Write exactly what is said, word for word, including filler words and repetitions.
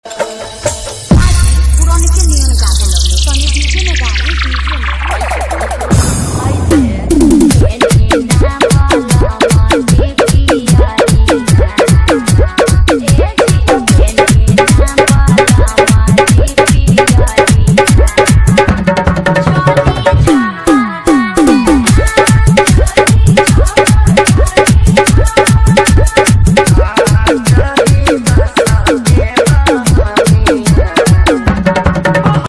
पुराने के नियन गावे लगले तनी डीजे में गावे डीजे में